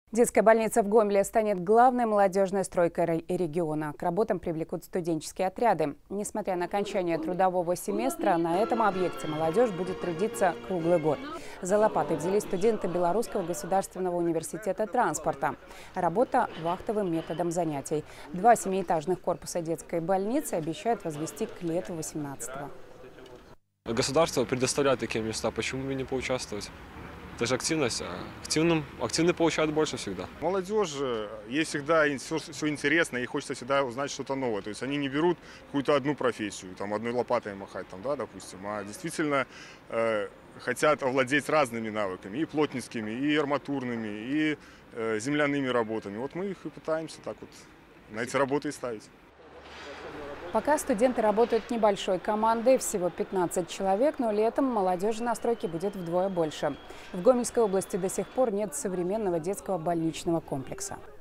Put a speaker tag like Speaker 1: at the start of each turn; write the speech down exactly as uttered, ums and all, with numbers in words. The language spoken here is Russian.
Speaker 1: Детская больница в Гомеле станет главной молодежной стройкой региона. К работам привлекут студенческие отряды. Несмотря на окончание трудового семестра, на этом объекте молодежь будет трудиться круглый год. За лопаты взялись студенты Белорусского государственного университета транспорта. Работа вахтовым методом занятий. Два семиэтажных корпуса детской больницы обещают возвести к лету восемнадцатого.
Speaker 2: Государство предоставляет такие места, почему бы не поучаствовать? Это же активность. Активным, активный получают больше всегда.
Speaker 3: Молодежь, ей всегда все, все интересно, ей хочется всегда узнать что-то новое. То есть они не берут какую-то одну профессию, там, одной лопатой махать, там, да, допустим, а действительно э, хотят овладеть разными навыками, и плотницкими, и арматурными, и э, земляными работами. Вот мы их и пытаемся так вот на эти работы и ставить.
Speaker 1: Пока студенты работают небольшой командой, всего пятнадцать человек, но летом молодежи на стройке будет вдвое больше. В Гомельской области до сих пор нет современного детского больничного комплекса.